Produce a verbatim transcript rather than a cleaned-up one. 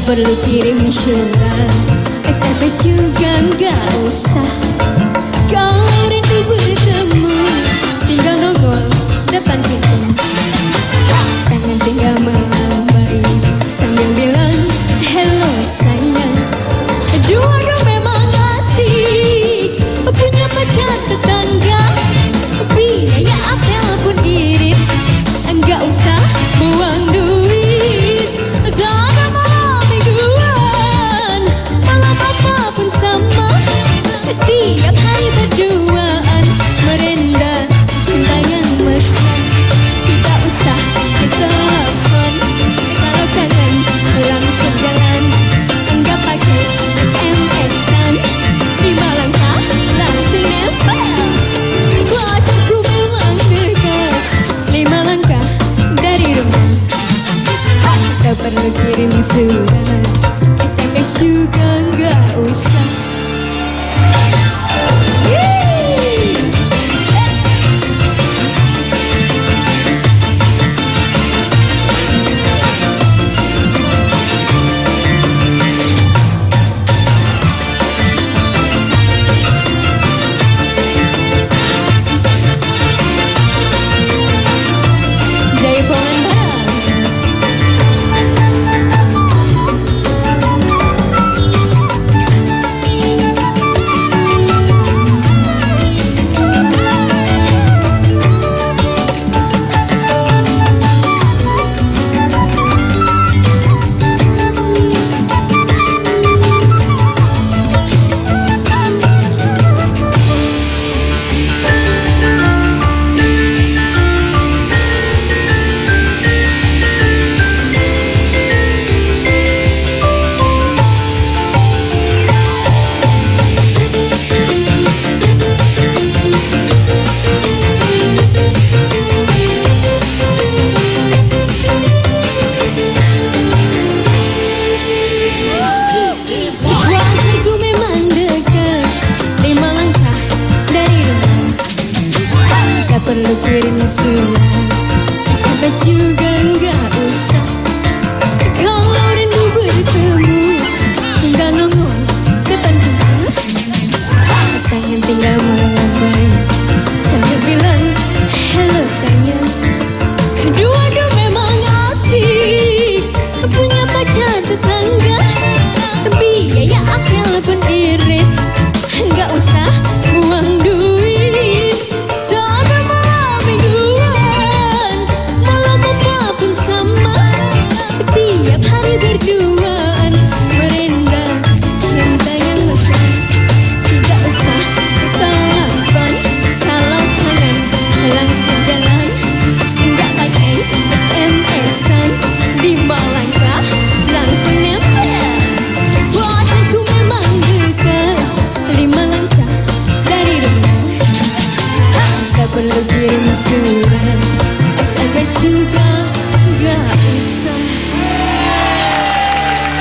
perlu kirim surat, S M S juga nggak usah. Kalau rindu bertemu, tinggal nongol depan pintu. Tangan tinggal melambai sambil bilang hello sayang. Dua-dua memang asik, punya pacar tetangga, biaya apel pun irit, enggak usah buang duit. Jangan malam mingguan, malam apapun sama, tiap hari berduaan, merenda cinta yang mesra. Tidak usah ditelepon, kalau kangen langsung jalan, enggak pakai S M S-an, lima langkah langsung nempel. Wajahku memang dekat, lima langkah dari rumah. Tak perlu kirim surat, S M S juga nggak usah.